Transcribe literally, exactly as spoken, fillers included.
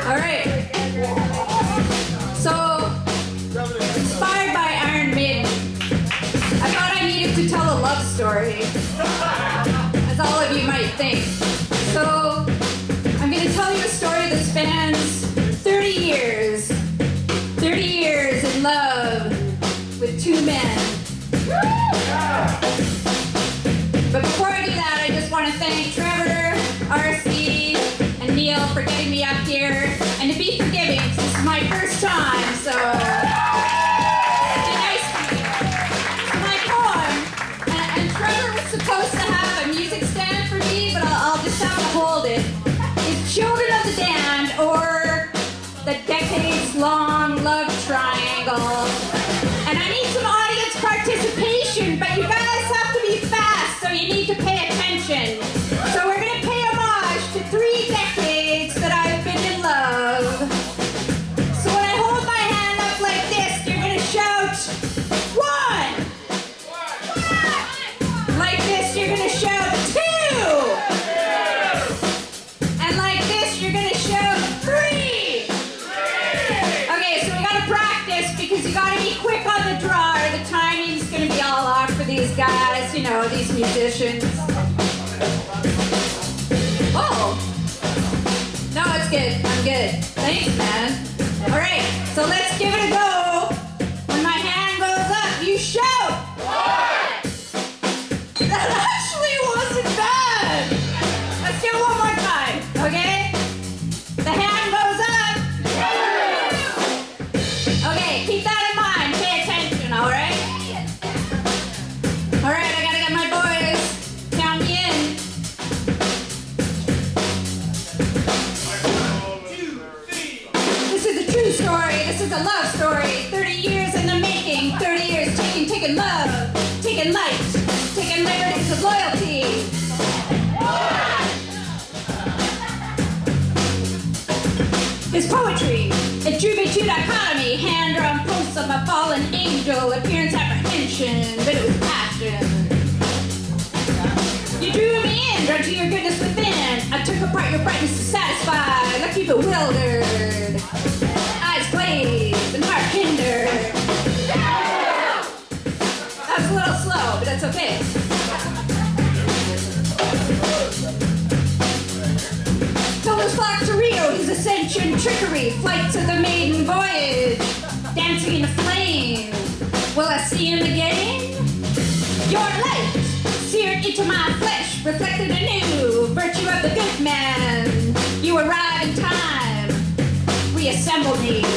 All right. So, inspired by Iron Maiden, I thought I needed to tell a love story, as all of you might think. So, I'm going to tell you a story that spans thirty years. thirty years in love with two men. But before I do that, I just want to thank Trevor, R C, and Neil for getting me up here, and to be forgiving, because this is my first time, so be nice to me. So my poem, and, and Trevor was supposed to have a music stand for me, but I'll, I'll just have to hold it, is Children of the Damned, or the decades-long love triangle. And I need some audience participation, but you guys have to be fast, so you need to pay attention. So we're going to pay homage to three decades that I've been in love. So when I hold my hand up like this, you're going to shout, one! Like this, you're going to shout, two! And like this, you're going to shout, three! Okay, so we got to practice, because you got to be quick on the draw, or the timing's going to be all off for these guys, you know, these musicians. Oh! No, it's good. I'm good. Thanks, man. All right, so let's give it a go. When my hand goes up, you shout! One! That actually wasn't bad! Let's do it one more time, okay? The hand goes up. Okay, keep that in mind. Pay attention, all right? All right, I gotta get my boys. Count me in. This is a true story. This is a love story. thirty years in the making. thirty years taking, taking love, taking light, taking liberties of loyalty. It's poetry. It drew me to dichotomy. Hand-drawn posts of a fallen angel. Appearance apprehension, but it was passion. You drew me in, drawn to your goodness within. I took apart your brightness to satisfy. Left you bewildered. Eyes glazed and heart hindered. That was a little slow, but that's okay. Pillars flock to Rio, his ascension, trickery, flights of the maiden voyage, dancing in a flame. Will I see him again? Your light, seared into my flesh, reflected anew, virtue of the good man. You arrive in time, reassemble me.